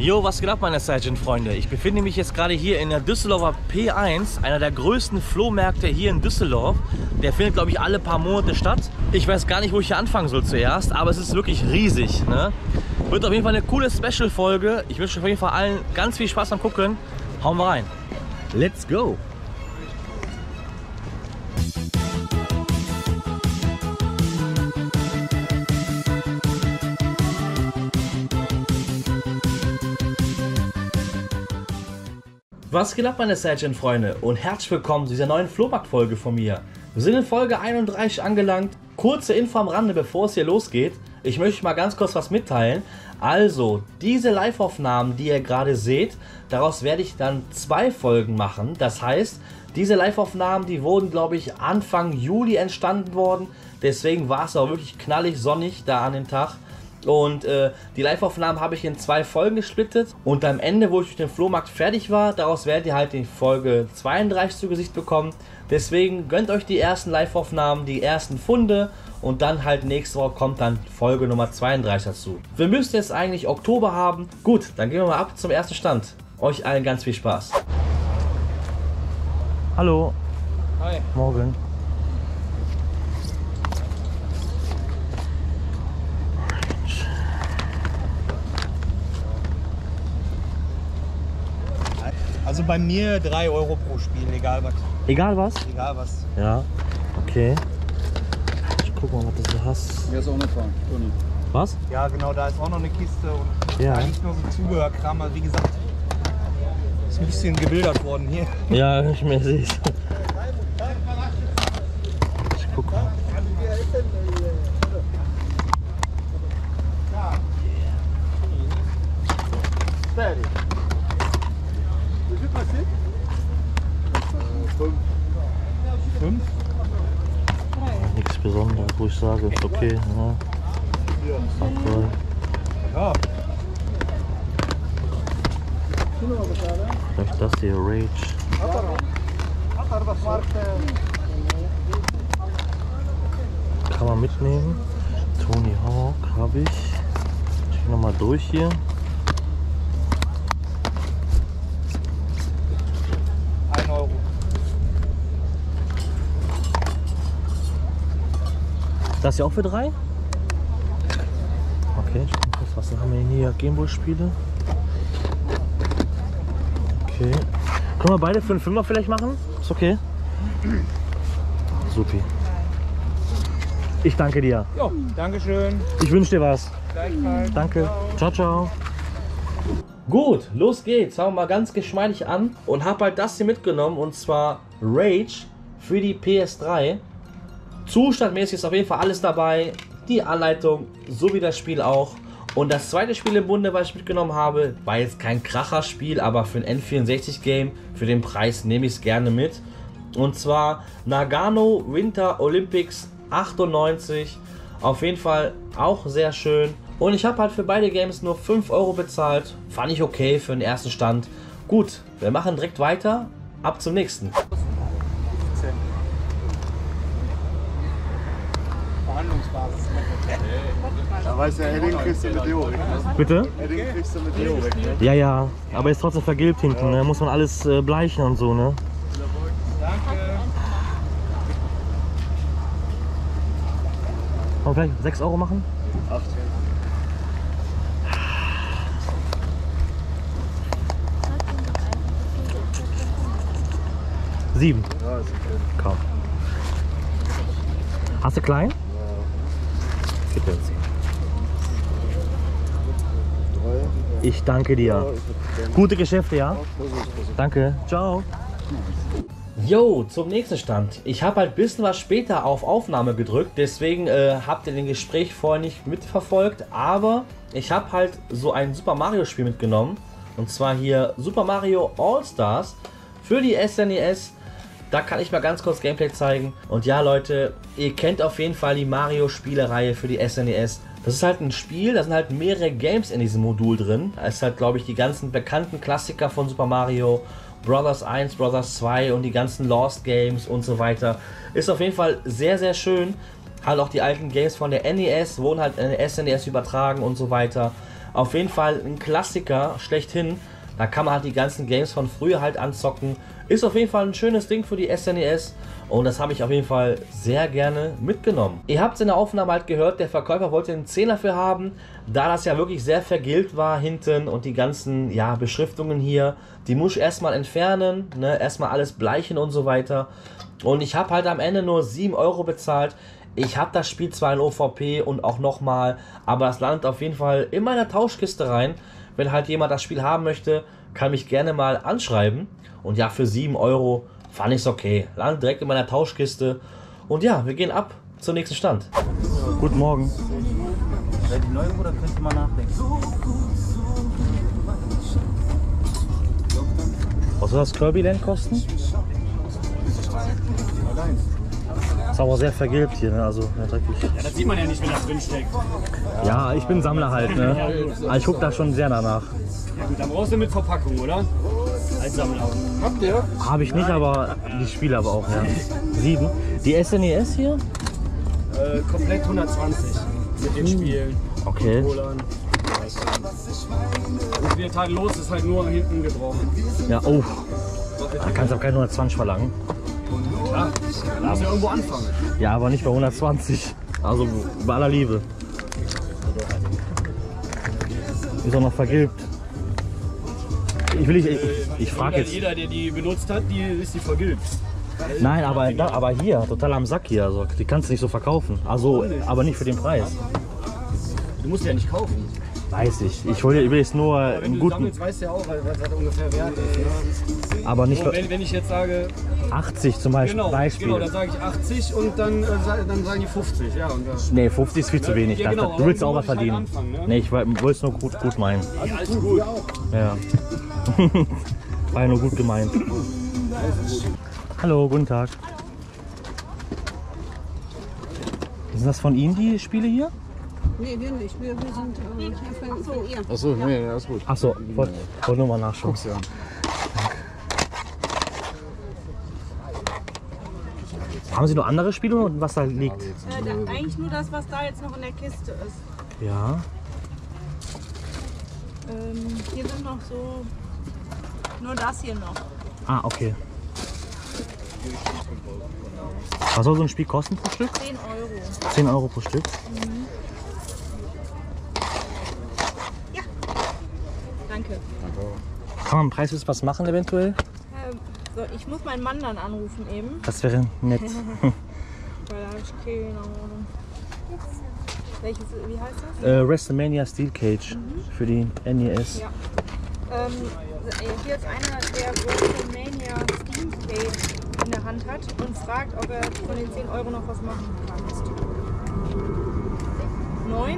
Jo, was geht ab, meine Sergeant-Freunde? Ich befinde mich jetzt gerade hier in der Düsseldorfer P1, einer der größten Flohmärkte hier in Düsseldorf. Der findet, glaube ich, alle paar Monate statt. Ich weiß gar nicht, wo ich hier anfangen soll zuerst, aber es ist wirklich riesig, ne? Wird auf jeden Fall eine coole Special-Folge. Ich wünsche auf jeden Fall allen ganz viel Spaß beim Gucken. Hauen wir rein. Let's go! Was geht ab, meine Sergeant-Freunde, und herzlich willkommen zu dieser neuen Flohmarkt-Folge von mir. Wir sind in Folge 31 angelangt. Kurze Info am Rande, bevor es hier losgeht. Ich möchte mal ganz kurz was mitteilen. Also, diese Live-Aufnahmen, die ihr gerade seht, daraus werde ich dann 2 Folgen machen. Das heißt, diese Live-Aufnahmen, die wurden, glaube ich, Anfang Juli entstanden worden. Deswegen war es auch wirklich knallig sonnig da an dem Tag. Und die Live-Aufnahmen habe ich in 2 Folgen gesplittet. Und am Ende, wo ich durch den Flohmarkt fertig war, daraus werdet ihr halt die Folge 32 zu Gesicht bekommen. Deswegen gönnt euch die ersten Live-Aufnahmen, die ersten Funde. Und dann halt nächste Woche kommt dann Folge Nummer 32 dazu. Wir müssten jetzt eigentlich Oktober haben. Gut, dann gehen wir mal ab zum ersten Stand. Euch allen ganz viel Spaß. Hallo. Hi. Morgen. Also bei mir 3 Euro pro Spiel, egal was. Egal was? Egal was. Ja, okay. Ich guck mal, was du so hast. Hier ist auch noch dran, Toni. Was? Ja genau, da ist auch noch eine Kiste und Ja. eigentlich nur so Zubehörkram. Also wie gesagt, ist ein bisschen gebildert worden hier. Ja, ich mir sehe es. Ich guck mal. Fertig. Wie viel passiert? 5. 5? Nichts Besonderes, wo ich sage, ist okay. Ja. Okay. Ja. Vielleicht das hier, Rage. Kann man mitnehmen. Tony Hawk habe ich. Ich gehe nochmal durch hier. €1. Das hier auch für 3? Okay, ich guck kurz, was haben wir hier? Gameboy-Spiele. Okay. Können wir beide für einen 5er vielleicht machen? Ist okay? Supi. Ich danke dir. Jo, Dankeschön. Ich wünsche dir was. Gleichfalls. Danke. Ciao, ciao. Gut, los geht's. Fangen wir mal ganz geschmeidig an und habe halt das hier mitgenommen, und zwar Rage für die PS3. Zustandmäßig ist auf jeden Fall alles dabei. Die Anleitung sowie das Spiel auch. Und das zweite Spiel im Bunde, was ich mitgenommen habe, war jetzt kein Kracherspiel, aber für ein N64-Game, für den Preis nehme ich es gerne mit. Und zwar Nagano Winter Olympics 98. Auf jeden Fall auch sehr schön. Und ich habe halt für beide Games nur 5 Euro bezahlt. Fand ich okay für den ersten Stand. Gut, wir machen direkt weiter. Ab zum nächsten. Verhandlungsbasis. Da weiß ja, Edding kriegst du mit Leo weg. Ne? Bitte? Edding kriegst du mit Leo weg. Ne? Ja, ja, aber ist trotzdem vergilbt hinten, ne? Muss man alles bleichen und so, ne? Danke. Wollen wir vielleicht 6 Euro machen? 8. 7. Ja, ist okay. Kaum. Hast du klein? Ja. Gib jetzt. 3. Ich danke dir. Gute Geschäfte, ja? Danke. Ciao. Jo, zum nächsten Stand. Ich habe halt ein bisschen was später auf Aufnahme gedrückt, deswegen habt ihr den Gespräch vorher nicht mitverfolgt, aber ich habe halt so ein Super Mario Spiel mitgenommen, und zwar hier Super Mario All-Stars für die SNES. Da kann ich mal ganz kurz Gameplay zeigen. Und ja, Leute, ihr kennt auf jeden Fall die Mario Spielereihe für die SNES. Das ist halt ein Spiel, da sind halt mehrere Games in diesem Modul drin. Da ist halt, glaube ich, die ganzen bekannten Klassiker von Super Mario, Brothers 1, Brothers 2 und die ganzen Lost Games und so weiter. Ist auf jeden Fall sehr, sehr schön. Halt auch die alten Games von der NES wurden halt in der SNES übertragen und so weiter. Auf jeden Fall ein Klassiker schlechthin. Da kann man halt die ganzen Games von früher halt anzocken. Ist auf jeden Fall ein schönes Ding für die SNES. Und das habe ich auf jeden Fall sehr gerne mitgenommen. Ihr habt es in der Aufnahme halt gehört, der Verkäufer wollte einen 10er für haben. Da das ja wirklich sehr vergilbt war hinten und die ganzen Beschriftungen hier, die muss ich erstmal entfernen, ne? Erstmal alles bleichen und so weiter. Und ich habe halt am Ende nur 7 Euro bezahlt. Ich habe das Spiel zwar in OVP und auch nochmal, aber das landet auf jeden Fall in meiner Tauschkiste rein. Wenn halt jemand das Spiel haben möchte, kann mich gerne mal anschreiben. Und ja, für 7 Euro fand ich es okay. Landet direkt in meiner Tauschkiste. Und ja, wir gehen ab zum nächsten Stand. Guten Morgen. Seid ihr neu oder könnt ihr mal nachdenken? Was soll das Kirby Land kosten? Ist aber sehr vergilbt hier, ne? Also, ja, dreckig. Ja, das sieht man ja nicht, wenn das drin steckt. Ja, ich bin Sammler halt, ne? Aber ich gucke da schon sehr danach. Ja gut, dann brauchst du mit Verpackung, oder? Als Sammler. Habt ihr? Habe ich nicht, aber die Spiele aber auch, ja. 7. Die SNES hier? Komplett 120 mit den Spielen. Okay. Controllern. Und wie tadellos ist halt nur hinten gebrochen. Ja, oh. Da kannst du auch keine 120 verlangen. Klar, da darfst du ja irgendwo anfangen. Ja, aber nicht bei 120. Also bei aller Liebe. Ist auch noch vergilbt. Ich frage jetzt. Jeder, der die benutzt hat, ist die vergilbt. Nein, aber hier, total am Sack hier. Also, die kannst du nicht so verkaufen. Also, aber nicht für den Preis. Du musst ja nicht kaufen. Weiß ich. Ich will jetzt nur Wenn einen du guten. sammelst, weißt du ja auch, was das ungefähr wert ist. Ne? Aber nicht So, wenn ich jetzt sage, 80 zum Beispiel. genau, dann sage ich 80 und dann sagen die 50. Ja, und Nee, 50 ist viel zu wenig. Ja, genau, Du willst aber auch was du musst halt verdienen. anfangen, ne? Nee, ich wollte es nur gut meinen. alles gut. Ja. War ja nur gut gemeint. Hallo, guten Tag. Sind das von Ihnen die Spiele hier? Nee, wir nicht. Wir sind hier von ihr. Achso, nee, alles gut. Achso, ich wollte nur mal nachschauen. Ja. Haben Sie noch andere Spiele und was da liegt? Eigentlich nur das, was da jetzt noch in der Kiste ist. Ja. Hier sind noch so. Nur das hier noch. Ah, okay. Was soll so ein Spiel kosten pro Stück? 10 Euro. 10 Euro pro Stück. Danke. Kann man im Preis jetzt was machen eventuell? So, ich muss meinen Mann dann anrufen eben. Das wäre nett. Weil da habe ich keine Ahnung. Welches, wie heißt das? WrestleMania Steel Cage für die NES. Ja. Hier ist einer, der WrestleMania Steam Cage in der Hand hat und fragt, ob er von den 10 Euro noch was machen kann. 9?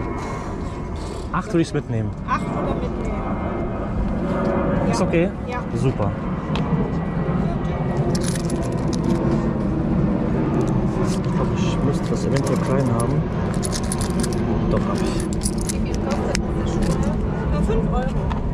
8 würde ich es mitnehmen. 8 oder mitnehmen? Ja. Ist okay? Ja. Super. Ich glaube, ich müsste das eventuell klein haben. Doch, habe ich. Wie viel kostet diese Schuhe? 5 Euro.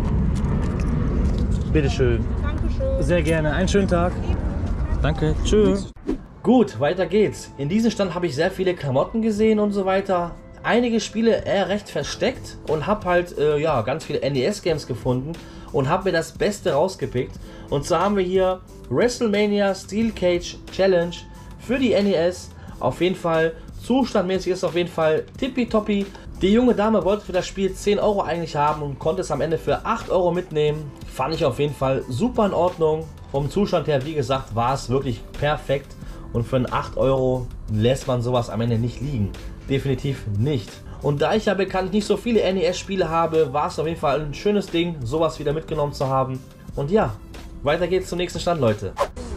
Bitteschön. Dankeschön. Sehr gerne. Einen schönen Tag. Danke. Tschüss. Gut, weiter geht's. In diesem Stand habe ich sehr viele Klamotten gesehen und so weiter. Einige Spiele eher recht versteckt und habe halt ganz viele NES-Games gefunden und habe mir das Beste rausgepickt. Und zwar haben wir hier WrestleMania Steel Cage Challenge für die NES. Auf jeden Fall, zustandmäßig ist auf jeden Fall tippitoppi. Die junge Dame wollte für das Spiel 10 Euro eigentlich haben und konnte es am Ende für 8 Euro mitnehmen. Fand ich auf jeden Fall super in Ordnung. Vom Zustand her, wie gesagt, war es wirklich perfekt. Und für 8 Euro lässt man sowas am Ende nicht liegen. Definitiv nicht. Und da ich ja bekanntlich nicht so viele NES-Spiele habe, war es auf jeden Fall ein schönes Ding, sowas wieder mitgenommen zu haben. Und ja, weiter geht's zum nächsten Stand, Leute.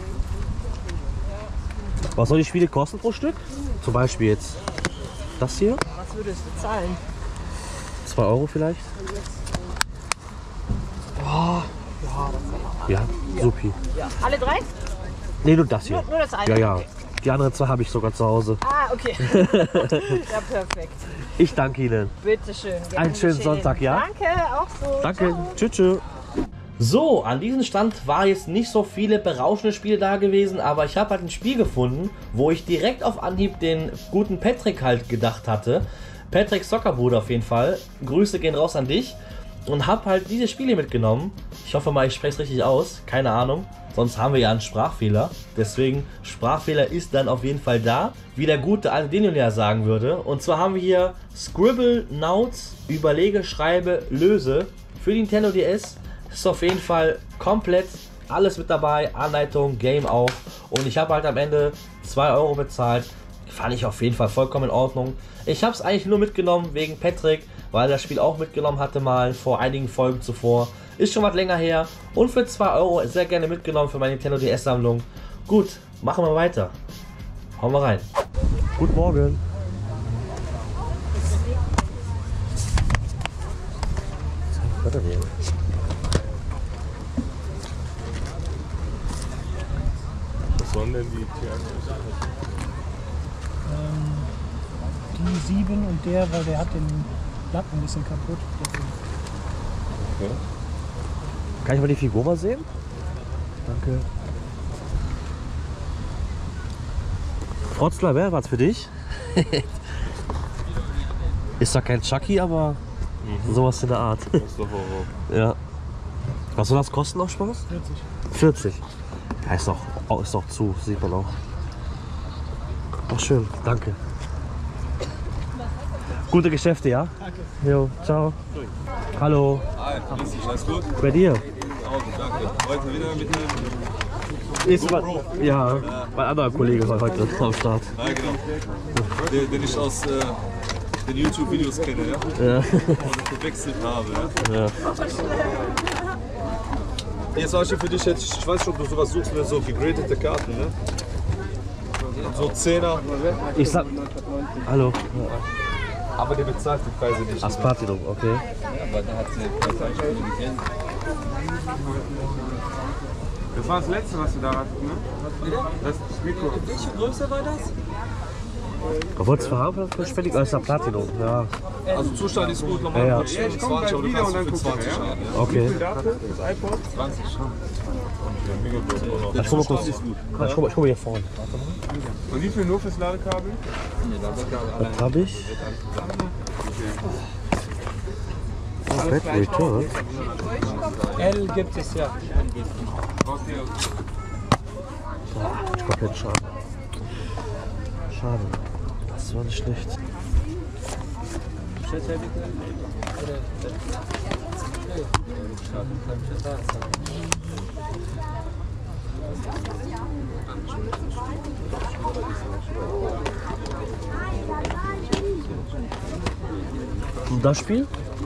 Was soll die Spiele kosten pro Stück? Zum Beispiel jetzt das hier. Was würdest du zahlen? 2 Euro vielleicht? Oh, ja, supi. Ja. Alle 3? Nee, nur das hier. Nur das eine? Ja, ja. Okay. Die anderen 2 habe ich sogar zu Hause. Ah, okay. Ja, perfekt. Ich danke Ihnen. Bitte schön. Einen schönen Sonntag, ja? Danke, auch so. Danke. Ciao. Tschüss, tschüss. So, an diesem Stand war jetzt nicht so viele berauschende Spiele da gewesen, aber ich habe halt ein Spiel gefunden, wo ich direkt auf Anhieb den guten Patrick halt gedacht hatte. Patrick Soccerbude auf jeden Fall. Grüße gehen raus an dich. Und habe halt diese Spiele mitgenommen. Ich hoffe mal, ich spreche es richtig aus. Keine Ahnung. Sonst haben wir ja einen Sprachfehler. Deswegen, Sprachfehler ist dann auf jeden Fall da. Wie der gute alte Daniel ja sagen würde. Und zwar haben wir hier Scribble, Nauts, Überlege, Schreibe, Löse für die Nintendo DS. Ist auf jeden Fall komplett alles mit dabei. Anleitung, Game auch. Und ich habe halt am Ende 2 Euro bezahlt. Fand ich auf jeden Fall vollkommen in Ordnung. Ich habe es eigentlich nur mitgenommen wegen Patrick, weil er das Spiel auch mitgenommen hatte mal vor einigen Folgen zuvor. Ist schon was länger her. Und für 2 Euro sehr gerne mitgenommen für meine Nintendo DS-Sammlung. Gut, machen wir weiter. Hauen wir rein. Guten Morgen. Was sollen denn die Tiere? Die 7 und der, weil der hat den Lappen ein bisschen kaputt. Okay. Kann ich mal die Figur mal sehen? Danke. Frotzler, wer war's für dich? Ist zwar kein Chucky, aber sowas in der Art. Das ist doch Horror. Ja. Was soll das kosten noch Spaß? 40. Ja, ist doch zu, sieht man auch. Ach schön, danke. Gute Geschäfte, ja? Danke. Jo, ciao. Hallo. Hi, grüß dich, alles gut? Bei dir? Auch gut, danke. Heute wieder mit dem Ist ja, mein anderer Kollege war heute am Start. Ja, genau. Den ich aus den YouTube-Videos kenne, ja? Ja. Und verwechselt habe, ja? Ja. Jetzt war ich für dich jetzt, ich weiß nicht, ob du sowas suchst, mit so gegradete Karten, ne? So 10er. Ich sag. Hallo. Aber der bezahlt die Preise nicht. Aspartilum, okay. Ja, aber da hat sie gesehen. Das war das letzte, was du da hattest, ne? Das Mikro. Welche Größe war das? Obwohl es verharmlos verspätigt ist, ja Platinum, ja. Also Zustand ist gut, normal Ja, ja. ja, 20, aber du kannst für 20 haben. Ja? Okay. Dafür, das iPod? 20 schon. Ich guck mal kurz. Ich guck mal hier vorne. Und wie viel nur fürs Ladekabel? Was hab ich? Oh, Bad Return. L gibt es ja. Komplett schade. Schade. Das war nicht schlecht. Und das Spiel?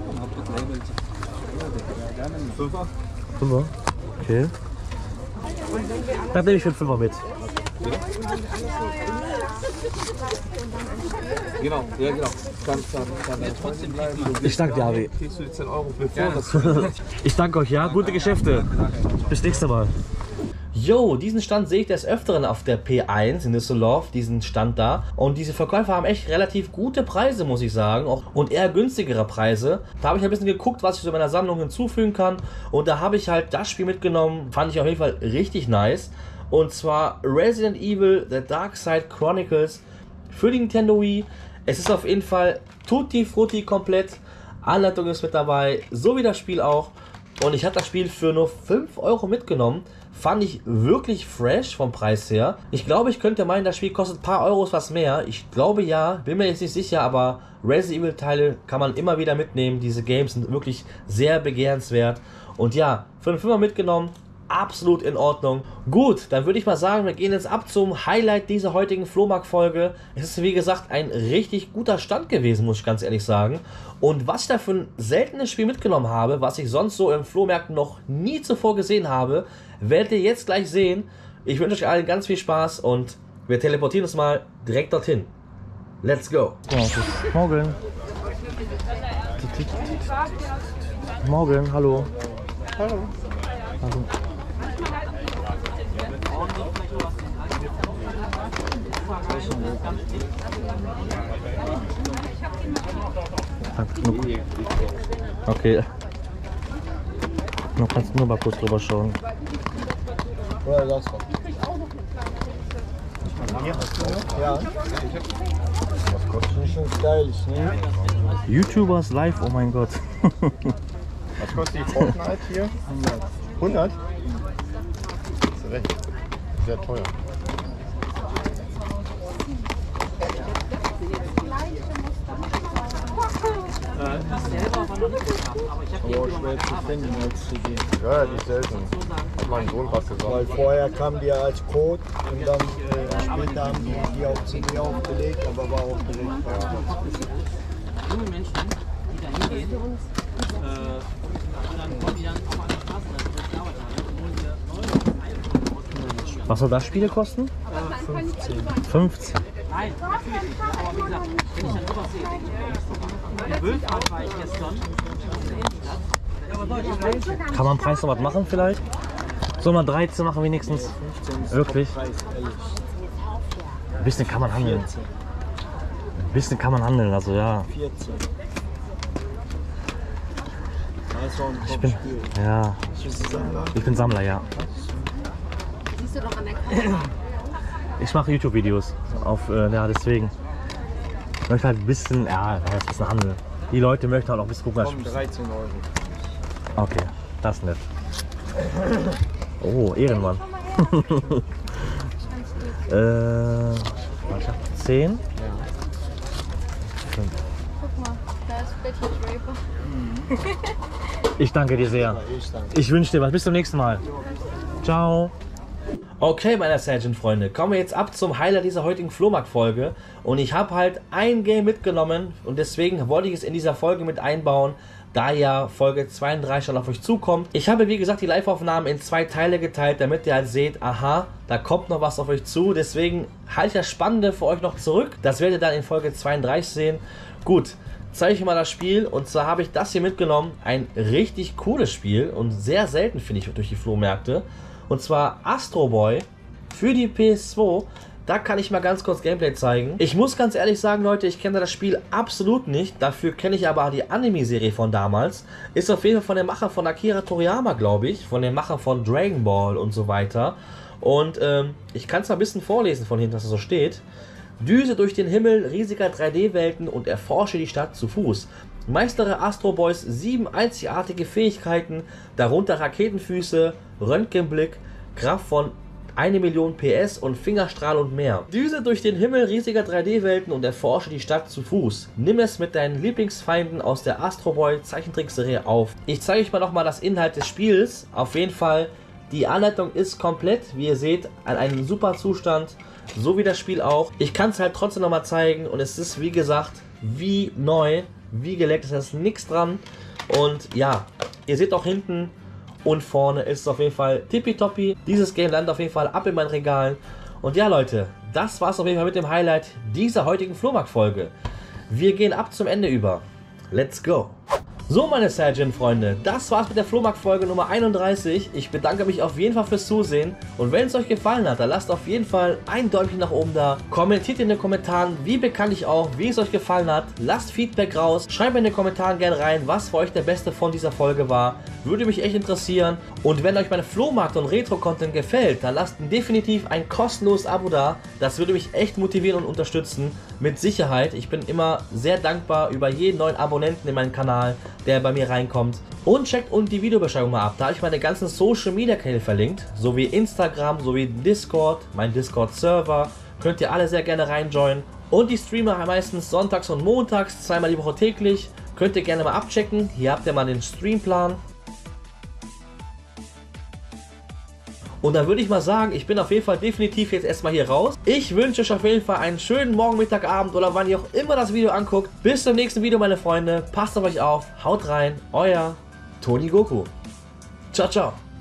Fünfer? Okay. Dann nehme ich den Fünfer mit. Genau, ja genau. Ich danke dir, Avi. Kriegst du die 10 Euro bevor das. Ich danke euch, ja. Gute Geschäfte. Bis nächstes Mal. Jo, diesen Stand sehe ich des Öfteren auf der P1 in Düsseldorf, diesen Stand da. Und diese Verkäufer haben echt relativ gute Preise, muss ich sagen. Und eher günstigere Preise. Da habe ich ein bisschen geguckt, was ich zu meiner Sammlung hinzufügen kann. Und da habe ich halt das Spiel mitgenommen. Fand ich auf jeden Fall richtig nice. Und zwar Resident Evil The Dark Side Chronicles für die Nintendo Wii. Es ist auf jeden Fall tutti frutti komplett. Anleitung ist mit dabei, so wie das Spiel auch. Und ich habe das Spiel für nur 5 Euro mitgenommen. Fand ich wirklich fresh vom Preis her. Ich glaube, ich könnte meinen, das Spiel kostet ein paar Euros was mehr. Ich glaube ja, bin mir jetzt nicht sicher, aber Resident Evil Teile kann man immer wieder mitnehmen. Diese Games sind wirklich sehr begehrenswert. Und ja, für einen 5er mitgenommen. Absolut in Ordnung. Gut, dann würde ich mal sagen, wir gehen jetzt ab zum Highlight dieser heutigen Flohmarkt-Folge. Es ist wie gesagt ein richtig guter Stand gewesen, muss ich ganz ehrlich sagen. Und was ich da für ein seltenes Spiel mitgenommen habe, was ich sonst so im Flohmärkten noch nie zuvor gesehen habe, werdet ihr jetzt gleich sehen. Ich wünsche euch allen ganz viel Spaß und wir teleportieren uns mal direkt dorthin. Let's go. Morgen. Morgen, hallo. Hallo. Hallo. Okay. Du kannst nur mal kurz drüber schauen. Oder das? Ja. Das kostet nicht schon stylisch, ne? YouTubers live, oh mein Gott. Was kostet die Fortnite hier? 100? Hast du recht. Sehr teuer. Aber schwer zu finden als CD. Ja, die ist selten. Hat mein Sohn was gesagt. Weil vorher kam die als Code und dann später haben die auf CD aufgelegt, aber war auch direkt. Junge Menschen, die da hingehen, und dann kommen die dann auch an die Straße, das dauert dann. Was soll das Spiel kosten? 15. Nein, natürlich nicht. Aber wie gesagt, wenn ich dann sowas sehe, denke ich, in Wölfach war ich gestern, in der Innenstadt. Kann man Preis noch was machen vielleicht? Soll man 13 machen wenigstens? 15 ist Wirklich? Preis, ehrlich. Ein bisschen kann man handeln. Ein bisschen kann man handeln, also ja. 14. Das war ein Ich bin, Top-Spiel. ja, Bist du Sammler? ich bin Sammler, ja. Siehst du doch an der Kamera. Ich mache YouTube-Videos auf, ja, deswegen. Ich möchte halt ein bisschen, ja, das ist ein bisschen handeln. Die Leute möchten halt auch ein bisschen gucken. Komm, 13 Euro. Okay, das ist nett. Oh, Ehrenmann. Ich hab 10. Guck mal, da ist Betty Draper. Ich danke dir sehr. Ich wünsche dir was. Bis zum nächsten Mal. Ciao. Okay, meine Sergeant-Freunde, kommen wir jetzt ab zum Highlight dieser heutigen Flohmarkt-Folge. Und ich habe halt ein Game mitgenommen und deswegen wollte ich es in dieser Folge mit einbauen, da ja Folge 32 schon auf euch zukommt. Ich habe, wie gesagt, die Live-Aufnahmen in 2 Teile geteilt, damit ihr halt seht, aha, da kommt noch was auf euch zu. Deswegen halte ich das Spannende für euch noch zurück. Das werdet ihr dann in Folge 32 sehen. Gut, zeige ich euch mal das Spiel. Und zwar habe ich das hier mitgenommen. Ein richtig cooles Spiel und sehr selten, finde ich, durch die Flohmärkte. Und zwar Astro Boy für die PS2. Da kann ich mal ganz kurz Gameplay zeigen. Ich muss ganz ehrlich sagen, Leute, ich kenne das Spiel absolut nicht. Dafür kenne ich aber die Anime-Serie von damals. Ist auf jeden Fall von den Machern von Akira Toriyama, glaube ich. Von den Machern von Dragon Ball und so weiter. Und ich kann es mal ein bisschen vorlesen von hinten, was da so steht. Düse durch den Himmel riesiger 3D-Welten und erforsche die Stadt zu Fuß. Meistere Astro Boys 7 einzigartige Fähigkeiten, darunter Raketenfüße, Röntgenblick, Kraft von 1 Million PS und Fingerstrahl und mehr. Düse durch den Himmel riesiger 3D-Welten und erforsche die Stadt zu Fuß. Nimm es mit deinen Lieblingsfeinden aus der Astro Boy Zeichentrickserie auf. Ich zeige euch mal nochmal das Inhalt des Spiels. Auf jeden Fall, die Anleitung ist komplett, wie ihr seht, an einem super Zustand. So wie das Spiel auch. Ich kann es halt trotzdem nochmal zeigen und es ist, wie gesagt, wie neu, wie geleckt, es ist nichts dran. Und ja, ihr seht auch hinten und vorne ist es auf jeden Fall tippitoppi. Dieses Game landet auf jeden Fall ab in meinen Regalen. Und ja, Leute, das war es auf jeden Fall mit dem Highlight dieser heutigen Flohmarkt-Folge. Wir gehen ab zum Ende über. Let's go! So, meine Sergeant-Freunde, das war's mit der Flohmarkt-Folge Nummer 31. Ich bedanke mich auf jeden Fall fürs Zusehen. Und wenn es euch gefallen hat, dann lasst auf jeden Fall ein Däumchen nach oben da. Kommentiert in den Kommentaren, wie bekanntlich auch, wie es euch gefallen hat. Lasst Feedback raus. Schreibt in den Kommentaren gerne rein, was für euch der beste von dieser Folge war. Würde mich echt interessieren. Und wenn euch meine Flohmarkt- und Retro-Content gefällt, dann lasst definitiv ein kostenloses Abo da. Das würde mich echt motivieren und unterstützen. Mit Sicherheit. Ich bin immer sehr dankbar über jeden neuen Abonnenten in meinem Kanal, der bei mir reinkommt. Und checkt unten die Videobeschreibung mal ab. Da habe ich meine ganzen Social Media Kanäle verlinkt. Sowie Instagram, sowie Discord, mein Discord-Server. Könnt ihr alle sehr gerne reinjoinen. Und die Streamer meistens sonntags und montags, 2-mal die Woche täglich. Könnt ihr gerne mal abchecken. Hier habt ihr mal den Streamplan. Und dann würde ich mal sagen, ich bin auf jeden Fall definitiv jetzt erstmal hier raus. Ich wünsche euch auf jeden Fall einen schönen Morgen, Mittag, Abend oder wann ihr auch immer das Video anguckt. Bis zum nächsten Video, meine Freunde. Passt auf euch auf. Haut rein. Euer Tony Goku. Ciao, ciao.